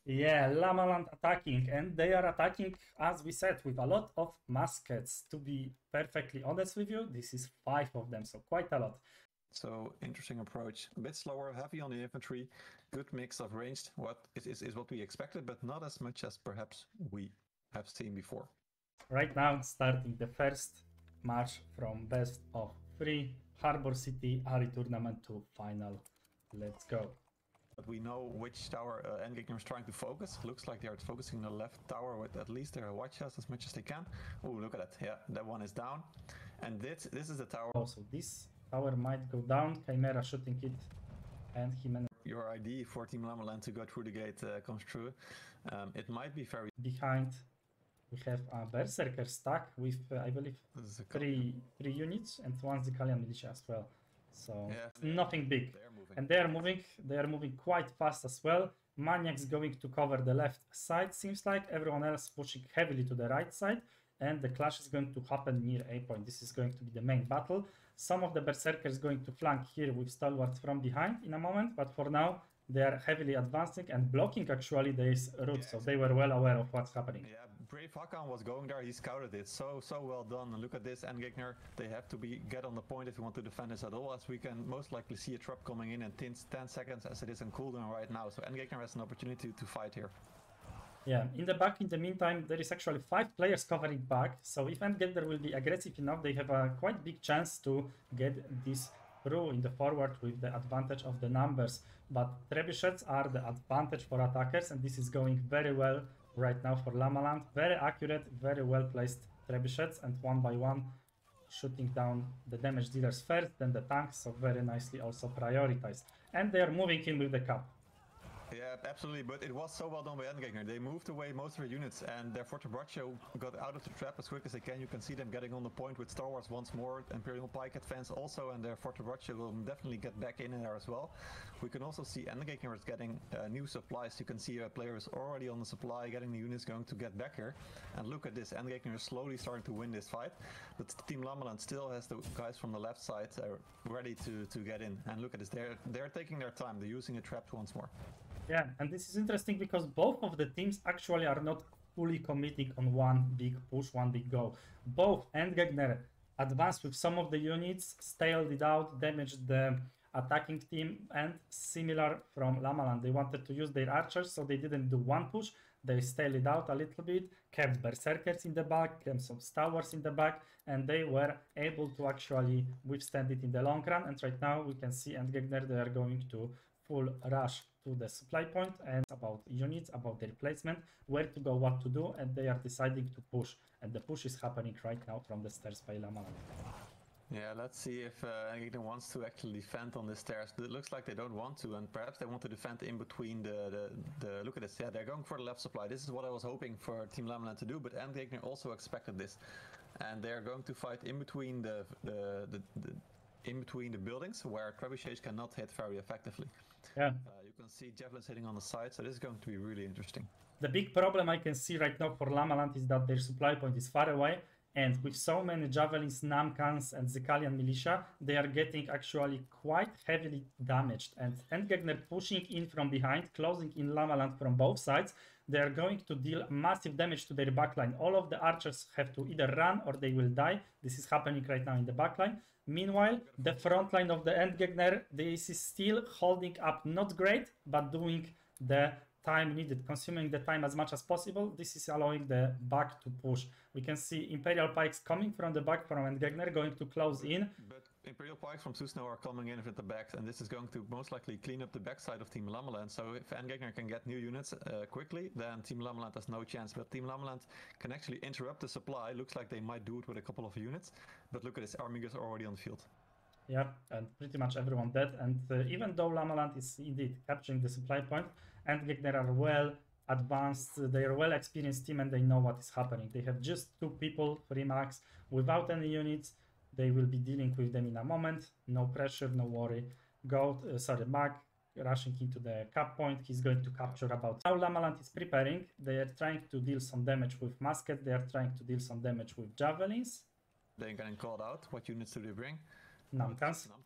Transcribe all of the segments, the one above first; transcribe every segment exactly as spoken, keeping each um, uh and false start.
Yeah, Lamaland attacking, and they are attacking, as we said, with a lot of muskets. To be perfectly honest with you, this is five of them, so quite a lot. So interesting approach. A bit slower, heavy on the infantry, good mix of ranged. What is, is, is what we expected, but not as much as perhaps we have seen before. Right now, starting the first match from best of three, Harbor City Ari tournament to final. Let's go. But we know which tower uh, Endgegner is trying to focus. Looks like they are focusing the left tower with at least their watch house as much as they can. Oh, look at that. Yeah, that one is down. And this this is the tower. Also, this tower might go down. Chimera shooting it, and he managed. Your idea for Team Lamaland to go through the gate uh, comes true. Um, it might be very... Behind, we have a Berserker stack with, uh, I believe, three three units and one Zicalian militia as well. So yeah, nothing big. And they are moving, they are moving quite fast as well. Maniac's going to cover the left side, seems like. Everyone else pushing heavily to the right side. And the clash is going to happen near A point. This is going to be the main battle. Some of the Berserkers going to flank here with Stalwarts from behind in a moment. But for now, they are heavily advancing and blocking actually this route. Yeah, so they were well aware of what's happening. Yeah, Brave Hakan was going there. He scouted it. So, so well done. And look at this, Endgegner. They have to be get on the point if you want to defend this at all, as we can most likely see a trap coming in in ten seconds as it is on cooldown right now. So Endgegner has an opportunity to fight here. Yeah, in the back, in the meantime, there is actually five players covering back. So if Endgegner will be aggressive enough, they have a quite big chance to get this through in the forward with the advantage of the numbers. But trebuchets are the advantage for attackers, and this is going very well right now for Lamaland. Very accurate, very well placed trebuchets, and one by one shooting down the damage dealers first, then the tanks, so very nicely also prioritized. And they are moving in with the cap. Yeah, absolutely, but it was so well done by Endgegner. They moved away most of their units, and their Forte Braccio got out of the trap as quick as they can. You can see them getting on the point with Star Wars once more. Imperial Pike advance also, and their Forte Braccio will definitely get back in there as well. We can also see Endgegner is getting uh, new supplies. You can see a player is already on the supply, getting the units going to get back here. And look at this, Endgegner is slowly starting to win this fight, but Team Lamaland still has the guys from the left side uh, ready to, to get in. And look at this, they're, they're taking their time. They're using the traps once more. Yeah, and this is interesting because both of the teams actually are not fully committing on one big push, one big go. Both Endgegner advanced with some of the units, staled it out, damaged the attacking team, and similar from Lamaland. They wanted to use their archers, so they didn't do one push. They staled it out a little bit, kept Berserkers in the back, kept some Star Wars in the back, and they were able to actually withstand it in the long run. And right now we can see Endgegner, they are going to full rush to the supply point and about units, about their placement, where to go, what to do, and they are deciding to push. And the push is happening right now from the stairs by Lamaland. Yeah, let's see if uh, Endgegner wants to actually defend on the stairs. It looks like they don't want to, and perhaps they want to defend in between the, the, the... Look at this, yeah, they're going for the left supply. This is what I was hoping for Team Lamaland to do, but Endgegner also expected this. And they're going to fight in between the... the, the, the in between the buildings where trebuchets cannot hit very effectively. Yeah. Uh, you can see javelins hitting on the side, so this is going to be really interesting. The big problem I can see right now for Lamaland is that their supply point is far away, and with so many javelins, Namkhans, and Zicalian militia, they are getting actually quite heavily damaged. And Endgegner pushing in from behind, closing in Lamaland from both sides, they are going to deal massive damage to their backline. All of the archers have to either run or they will die. This is happening right now in the backline. Meanwhile, the front line of the Endgegner, this is still holding up not great, but doing the time needed, consuming the time as much as possible. This is allowing the back to push. We can see Imperial Pikes coming from the back from Endgegner, going to close in. But Imperial Pikes from Susno are coming in with the backs, and this is going to most likely clean up the backside of Team Lamaland. So if Endgegner can get new units uh, quickly, then Team Lamaland has no chance. But Team Lamaland can actually interrupt the supply. Looks like they might do it with a couple of units. But look at this, Armigas are already on the field. Yeah, and pretty much everyone dead. And uh, even though Lamaland is indeed capturing the supply point, Endgegner are well advanced, they are well experienced team, and they know what is happening. They have just two people, three max, without any units. They will be dealing with them in a moment. No pressure, no worry. Goat, uh, sorry, Mag rushing into the cap point. He's going to capture about... Now Lamaland is preparing. They are trying to deal some damage with muskets. They are trying to deal some damage with javelins. They're getting called out. What units do they bring? Namkhans. Namkhans.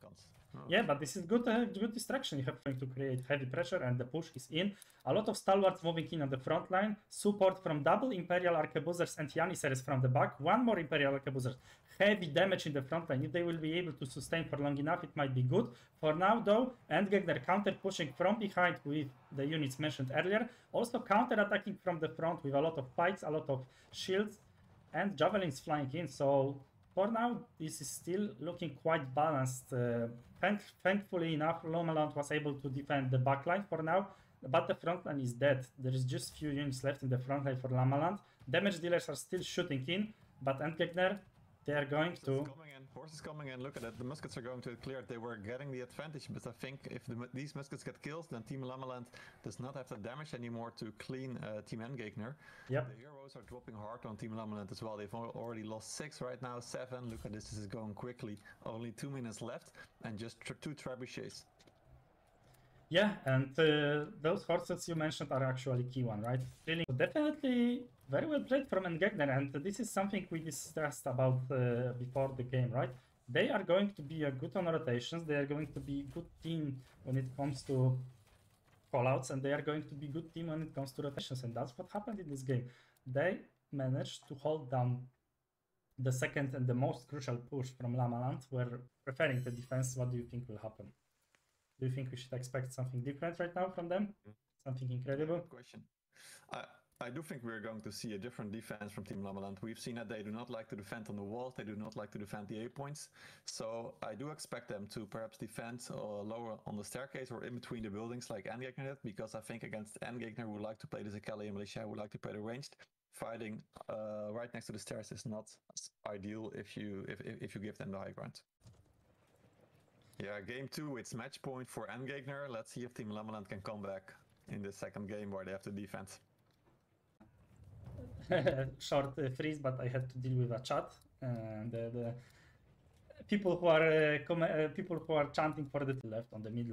Oh. Yeah, but this is good, uh, good distraction. You have to create heavy pressure, and the push is in. A lot of stalwarts moving in on the front line. Support from double Imperial Arquebusers and Janissaries from the back. One more Imperial Arquebuser. Heavy damage in the front line. If they will be able to sustain for long enough, it might be good. For now, though, Endgegner counter pushing from behind with the units mentioned earlier. Also counter attacking from the front with a lot of pikes, a lot of shields, and javelins flying in. So for now, this is still looking quite balanced. Uh, thank thankfully enough, Lomaland was able to defend the backline for now, but the front line is dead. There is just few units left in the front line for Lomaland. Damage dealers are still shooting in, but Endgegner, they are going Horses to... coming in, horses coming in, look at it, the muskets are going to clear it. They were getting the advantage, but I think if the, these muskets get kills, then Team Lomaland does not have the damage anymore to clean uh, Team Endgegner. Yep. The heroes are dropping hard on Team Lomaland as well. They've al already lost six right now, seven. Look at this, this is going quickly. Only two minutes left, and just tr two trebuchets. Yeah, and uh, those horses you mentioned are actually key one, right? Really, definitely very well played from Endgegner, and this is something we discussed about uh, before the game, right? They are going to be a good on rotations, they are going to be good team when it comes to callouts, and they are going to be good team when it comes to rotations, and that's what happened in this game. They managed to hold down the second and the most crucial push from Lomaland, where preferring the defense. What do you think will happen? Do you think we should expect something different right now from them? Something incredible? Good question. I, I do think we're going to see a different defense from Team Lomaland. We've seen that they do not like to defend on the walls, they do not like to defend the A points. So I do expect them to perhaps defend uh, lower on the staircase or in between the buildings like Endgegner did, because I think against Endgegner who would like to play the Zakalia Militia, who would like to play the ranged, fighting uh, right next to the stairs is not ideal if you if, if, if you give them the high ground. Yeah, game two, it's match point for Endgegner. Let's see if Team Lomaland can come back in the second game where they have to defend. Short uh, freeze, but I had to deal with a chat. And uh, the people who are uh, com uh, people who are chanting for the left on the middle.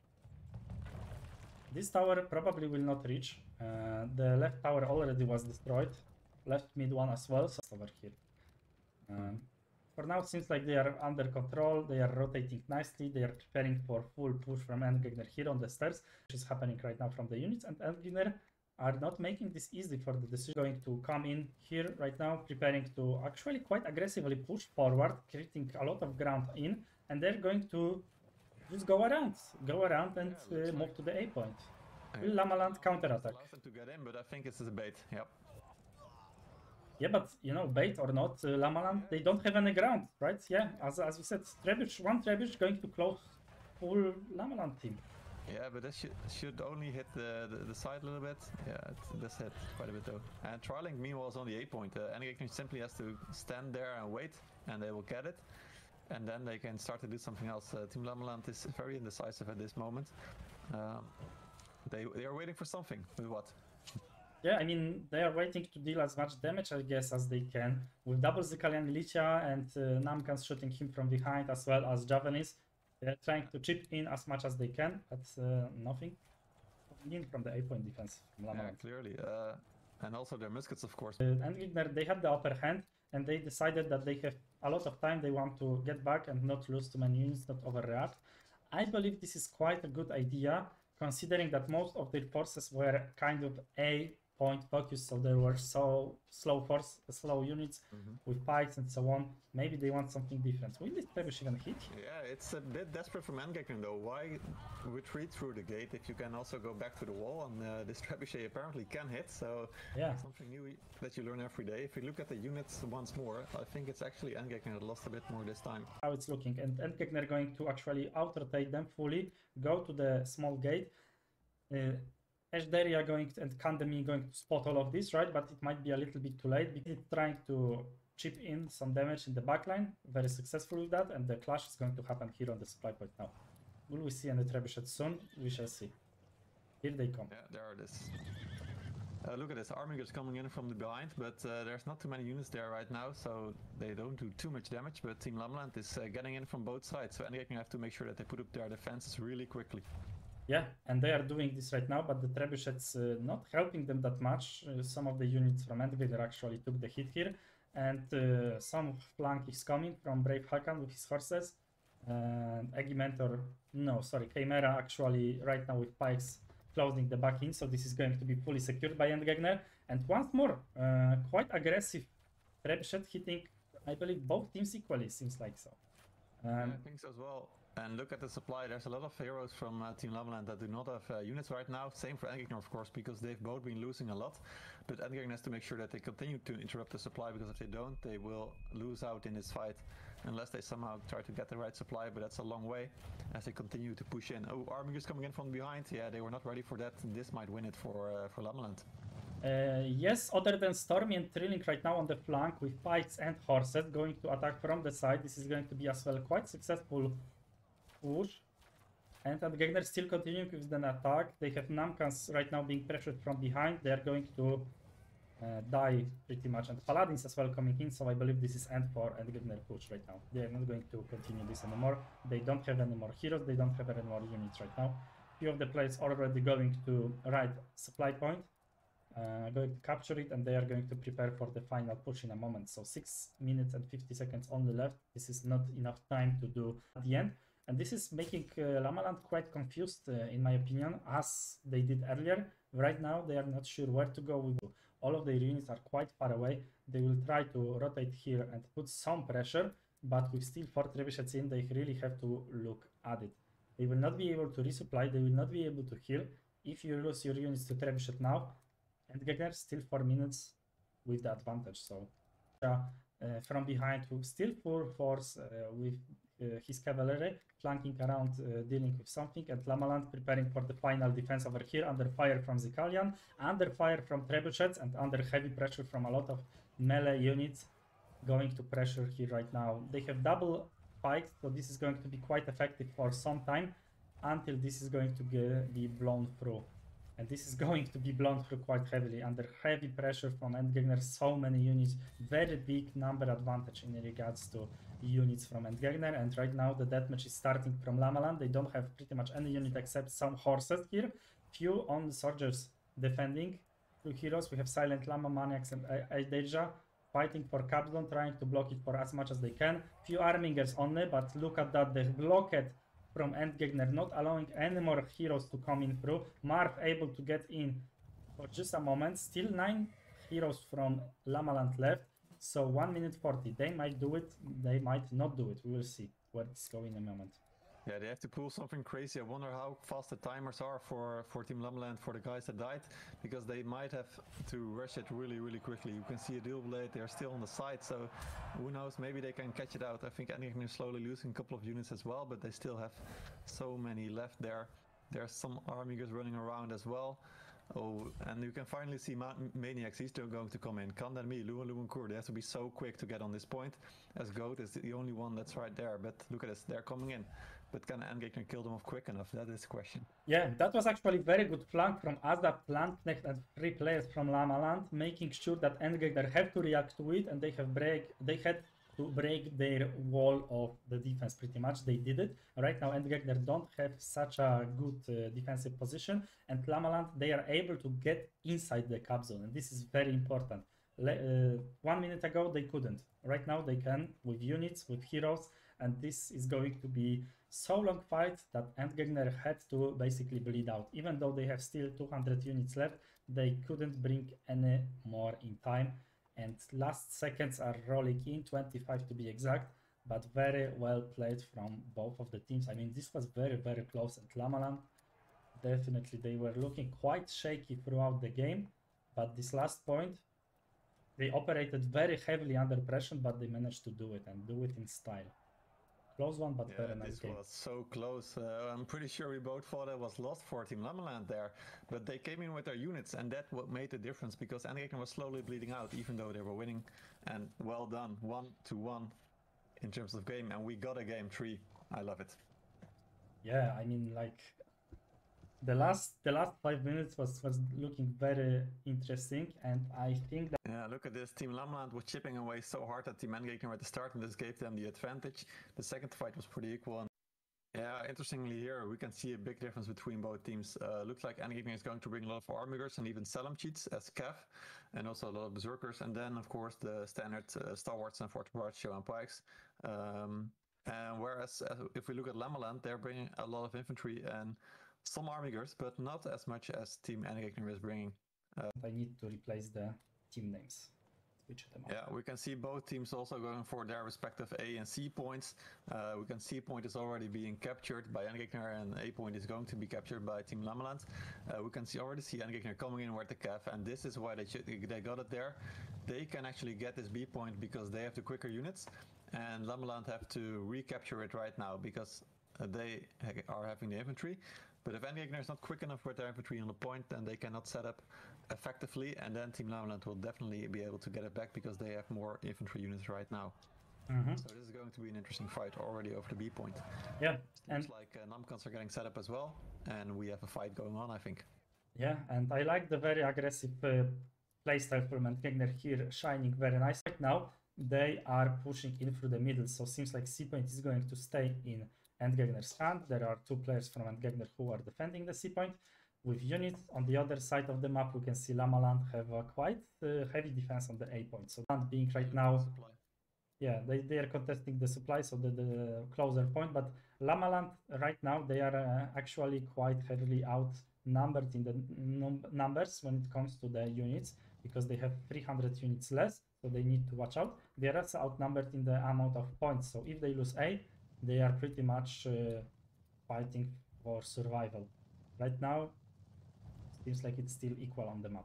This tower probably will not reach. Uh, the left tower already was destroyed. Left mid one as well, so it's over here. Um, For now, it seems like they are under control, they are rotating nicely, they are preparing for full push from Endgegner here on the stairs, which is happening right now from the units, and Endgegner are not making this easy for the decision. Going to come in here right now, preparing to actually quite aggressively push forward, creating a lot of ground in, and they're going to just go around, go around and Yeah, uh, move like... to the A point. Will Lomaland counterattack? Allows them to get in, but I think it's a bait, yep. Yeah, but you know, bait or not, uh, Lomaland, they don't have any ground, right? Yeah, as as we said, Trebuch, one Trebuch going to close full Lomaland team. Yeah, but this should, should only hit the, the, the side a little bit. Yeah, it does hit quite a bit though. And Trilink meanwhile is on the A point. Uh, Endgegner simply has to stand there and wait, and they will get it. And then they can start to do something else. Uh, Team Lomaland is very indecisive at this moment. Um, they, they are waiting for something. With what? Yeah, I mean, they are waiting to deal as much damage, I guess, as they can. With double Zikalian Militia and uh, Namkhans shooting him from behind, as well as Javelins. They are trying to chip in as much as they can, but uh, nothing in from the A point defense from Lomaland. Yeah, clearly. Uh, and also their muskets, of course. Uh, Endgegner, they have the upper hand, and they decided that they have a lot of time. They want to get back and not lose too many units, not overreact. I believe this is quite a good idea, considering that most of their forces were kind of A point focus, so there were so slow force, slow units Mm-hmm. with pikes and so on. Maybe they want something different. Will this Trebuch even hit? Yeah, it's a bit desperate from Endgegner though. Why retreat through the gate if you can also go back to the wall? And uh, this trebuchet apparently can hit, so Yeah. something new that you learn every day. If you look at the units once more, I think it's actually Endgegner that lost a bit more this time. How it's looking, and Endgegner going to actually out-rotate them fully, go to the small gate. Uh, Ashdaria going to, and Kandemi going to spot all of this, right? But it might be a little bit too late because it's trying to chip in some damage in the backline. Very successful with that, and the clash is going to happen here on the supply point now. Will we see any trebuchets soon? We shall see. Here they come. Yeah, there it is. Uh, look at this, Armigers coming in from the behind, but uh, there's not too many units there right now, so they don't do too much damage, but Team Lomaland is uh, getting in from both sides, so Endgegner have to make sure that they put up their defenses really quickly. Yeah, and they are doing this right now, but the trebuchets uh, not helping them that much. Uh, some of the units from Endgegner actually took the hit here, and uh, some flank is coming from Brave Hakan with his horses. And Agimentor, no, sorry, Chimera actually right now with Pikes closing the back in, so this is going to be fully secured by Endgegner. And once more, uh, quite aggressive Trebuchet hitting, I believe, both teams equally, seems like so. Um, yeah, I think so as well. And look at the supply. There's a lot of heroes from uh, Team Lamaland that do not have uh, units right now. Same for Endgegner, of course, because they've both been losing a lot. But Endgegner has to make sure that they continue to interrupt the supply, because if they don't, they will lose out in this fight. Unless they somehow try to get the right supply, but that's a long way as they continue to push in. Oh, Armigers coming in from behind. Yeah, they were not ready for that. This might win it for uh, for Lamaland. Uh, yes, other than Stormy and Trilling right now on the flank with Pikes and Horses going to attack from the side. This is going to be as well quite successful push. And Endgegner still continuing with an attack. They have Namkhans right now being pressured from behind. They are going to uh, die pretty much. And Paladins as well coming in. So I believe this is end for Endgegner push right now. They are not going to continue this anymore. They don't have any more heroes. They don't have any more units right now. Few of the players already going to right supply point. Uh, going to capture it, and they are going to prepare for the final push in a moment. So six minutes and fifty seconds only left. This is not enough time to do at the end, and this is making uh, Lamaland quite confused, uh, in my opinion, as they did earlier. Right now, they are not sure where to go with. All of their units are quite far away. They will try to rotate here and put some pressure, but with still four trebuchets in, they really have to look at it. They will not be able to resupply. They will not be able to heal. If you lose your units to trebuchet now, Endgegner still four minutes with the advantage. So uh, uh, from behind with still full force uh, with uh, his cavalry flanking around, uh, dealing with something, and Lamaland preparing for the final defense over here under fire from Zikalian, under fire from trebuchets, and under heavy pressure from a lot of melee units going to pressure here right now. They have double pikes, so this is going to be quite effective for some time until this is going to be blown through. And this is going to be blown through quite heavily under heavy pressure from Endgegner. So many units, very big number advantage in regards to units from Endgegner. And right now the deathmatch is starting from Lamaland. They don't have pretty much any unit except some horses here. Few on the soldiers defending. Few heroes. We have Silent Lama, Maniacs, and Aideja fighting for Capstone, trying to block it for as much as they can. Few Armingers only, but look at that, they blocked from Endgegner, not allowing any more heroes to come in through. Marv able to get in for just a moment. Still nine heroes from Lamaland left. So one minute forty. They might do it, they might not do it. We will see where it's going in a moment. Yeah, they have to pull something crazy. I wonder how fast the timers are for, for Team Lamaland, for the guys that died, because they might have to rush it really, really quickly. You can see a dual blade, they're still on the side, so who knows, maybe they can catch it out. I think Endgegner is slowly losing a couple of units as well, but they still have so many left there. There's some Armigers running around as well. Oh, and you can finally see Ma Maniacs, he's still going to come in. Kanda and me, Luan Luancourt, they have to be so quick to get on this point, as Goat is the only one that's right there. But look at this, they're coming in. But can Endgegner kill them off quick enough? That is the question. Yeah, that was actually very good flank from Azda, Plantknecht, and three players from Lamaland, making sure that Endgegner have to react to it, and they have break. They had to break their wall of the defense pretty much. They did it. Right now, Endgegner don't have such a good uh, defensive position, and Lamaland, they are able to get inside the cap zone, and this is very important. Le uh, one minute ago, they couldn't. Right now, they can with units, with heroes, and this is going to be so long fight that Endgegner had to basically bleed out. Even though they have still two hundred units left, they couldn't bring any more in time. And last seconds are rolling in, twenty-five to be exact, but very well played from both of the teams. I mean, this was very, very close, and Lamaland, definitely they were looking quite shaky throughout the game, but this last point, they operated very heavily under pressure, but they managed to do it, and do it in style. Close one, but yeah, very nice this game. was so close. Uh, I'm pretty sure we both thought it was lost for Team Lamaland there, but they came in with their units, and that what made the difference, because Endgegner was slowly bleeding out, even though they were winning. And well done, one to one in terms of game, and we got a game three. I love it. Yeah, I mean, like the last the last five minutes was was looking very interesting, and I think that yeah, look at this. Team Lamaland was chipping away so hard at Team Endgegner at the start, and this gave them the advantage. The second fight was pretty equal. And yeah, interestingly here we can see a big difference between both teams. Uh, looks like Endgegner is going to bring a lot of Armigers and even Salam cheats as Cav, and also a lot of Berserkers, and then of course the standard uh, Stalwarts and Forte Braccio and Pikes. Um, And whereas uh, if we look at Lamaland, they're bringing a lot of infantry and some army girls, but not as much as Team Endgegner is bringing. Uh, I need to replace the team names. Switch them up. Yeah, we can see both teams also going for their respective A and C points. Uh, we can see point is already being captured by Endgegner, and A point is going to be captured by Team Lamaland. Uh, we can see already see Endgegner coming in with the Cav, and this is why they should, they got it there. They can actually get this B point because they have the quicker units, and Lamaland have to recapture it right now because uh, they ha are having the infantry. But if Endgegner is not quick enough with their infantry on the point, then they cannot set up effectively, and then Team Lamaland will definitely be able to get it back because they have more infantry units right now. Mm-hmm. So this is going to be an interesting fight already over the B point. Yeah, and looks like uh, Namkhans are getting set up as well, and we have a fight going on, I think. Yeah, and I like the very aggressive uh, playstyle from Endgegner here, shining very nice. Right now, they are pushing in through the middle, so seems like C point is going to stay in Endgegner's hand. There are two players from Endgegner who are defending the C point. With units on the other side of the map, we can see Lamaland have a quite uh, heavy defense on the A point. So Land being right now, supply. yeah, they, they are contesting the supply, so the, the closer point. But Lamaland right now, they are uh, actually quite heavily outnumbered in the num numbers when it comes to the units, because they have three hundred units less, so they need to watch out. They are also outnumbered in the amount of points, so if they lose A, they are pretty much uh, fighting for survival. Right now, seems like it's still equal on the map.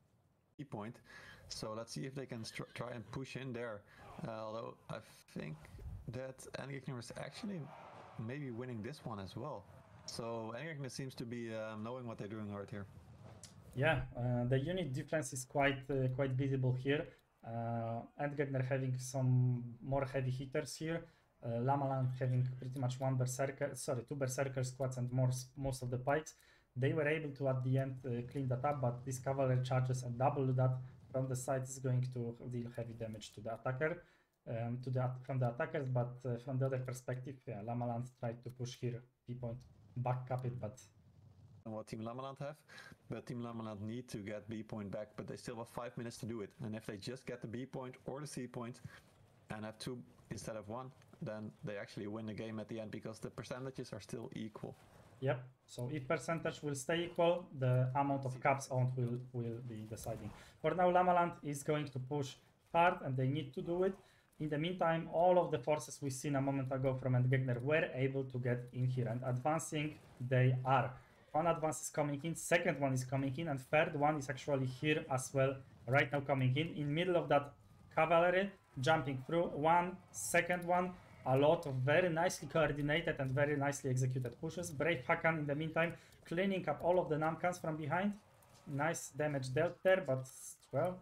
Key point. So let's see if they can try and push in there. Uh, although I think that Endgegner is actually maybe winning this one as well. So Endgegner seems to be um, knowing what they're doing right here. Yeah, uh, the unit difference is quite uh, quite visible here. Uh, Endgegner having some more heavy hitters here. Uh, Lamaland having pretty much one berserker, sorry, two berserker squads and more, most of the pikes. They were able to at the end uh, clean that up, but this cavalry charges and double that from the side is going to deal heavy damage to the attacker, um, to the from the attackers. But uh, from the other perspective, yeah, Lamaland tried to push here, B point, back up it, but. And what Team Lamaland have, but Team Lamaland need to get B point back, but they still have five minutes to do it. And if they just get the B point or the C point and have two instead of one, then they actually win the game at the end because the percentages are still equal. Yep, so if percentage will stay equal, the amount of caps owned will, will be deciding. For now, Lamaland is going to push hard and they need to do it. In the meantime, all of the forces we seen a moment ago from Endgegner were able to get in here, and advancing they are. One advance is coming in, second one is coming in, and third one is actually here as well, right now coming in, in middle of that cavalry, jumping through, one, second one, a lot of very nicely coordinated and very nicely executed pushes. Brave Hakan in the meantime cleaning up all of the Namkhans from behind. Nice damage dealt there, but well,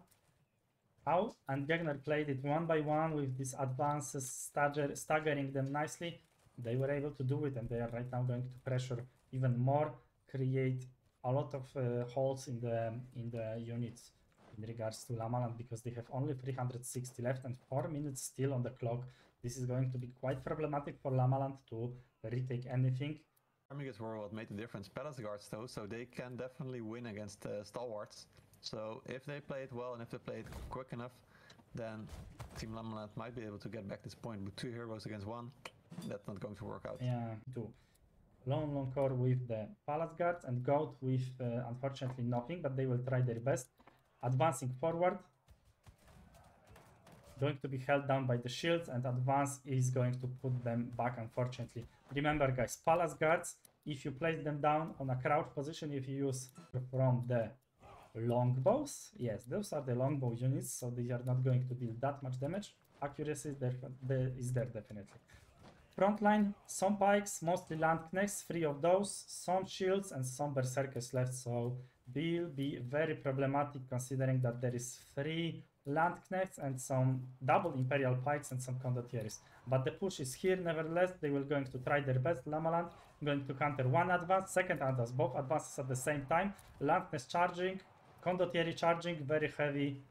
how? And Endgegner played it one by one with these advances, stagger, staggering them nicely. They were able to do it, and they are right now going to pressure even more, create a lot of uh, holes in the in the units in regards to Lamaland, because they have only three hundred sixty left and four minutes still on the clock. This is going to be quite problematic for Lamaland to retake anything. Armigas were what made the difference. Palace Guards though, so they can definitely win against uh, Stalwarts. So if they play it well and if they play it quick enough, then Team Lamaland might be able to get back this point. With two heroes against one, that's not going to work out. Yeah, two. Lone Long Core with the Palace Guards and Goat with uh, unfortunately nothing, but they will try their best. Advancing forward. Going to be held down by the shields, and advance is going to put them back, unfortunately. Remember guys, Palace Guards, if you place them down on a crouch position, if you use from the longbows, yes, those are the longbow units, so they are not going to deal that much damage. Accuracy is there, there, is there definitely. Front line, some pikes, mostly landknechts, three of those, some shields and some berserkers left, so will be very problematic considering that there is three landknechts and some double imperial pikes and some condottieri. But the push is here, nevertheless. They will going to try their best. Lamaland going to counter one advance, second advance, both advances at the same time. Landknechts charging, condottieri charging, very heavy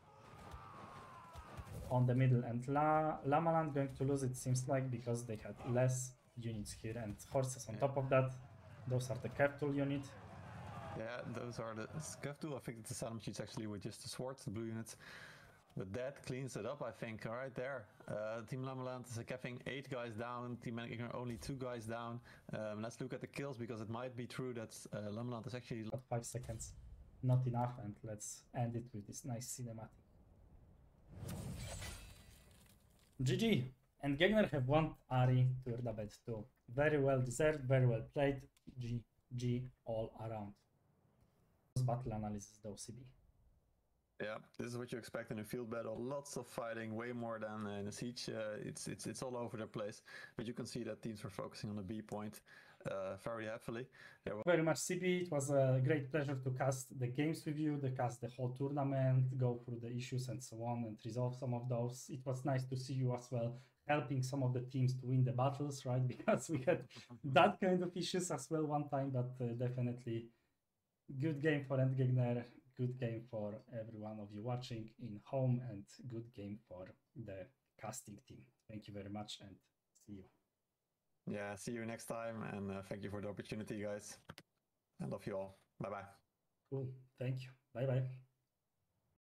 on the middle, and La Lamaland going to lose, it seems like, because they had less units here and horses on top of that. Those are the Keftul unit. Yeah, those are the Skevtul. I think it's the Salem sheets actually with just the swords, the blue units. But that cleans it up, I think, right there. Uh, Team Lammeland is having eight guys down, Team Endgegner only two guys down. Um, let's look at the kills, because it might be true that uh, Lammeland is actually... But five seconds, not enough, and let's end it with this nice cinematic. G G! And Gegner have won Ari Tournament too. Very well deserved, very well played. G G all around. Battle analysis though, C B. Yeah, this is what you expect in a field battle. Lots of fighting, way more than in a siege. Uh, it's it's it's all over the place. But you can see that teams were focusing on the B point uh, very heavily. There was Very much, C B. It was a great pleasure to cast the games with you, to cast the whole tournament, go through the issues and so on, and resolve some of those. It was nice to see you as well, helping some of the teams to win the battles, right? Because we had that kind of issues as well one time, but uh, definitely good game for Endgegner. Good game for every one of you watching in home, and good game for the casting team. Thank you very much, and see you. Yeah, see you next time, and uh, thank you for the opportunity, guys. I love you all. Bye bye. Cool. Thank you. Bye bye.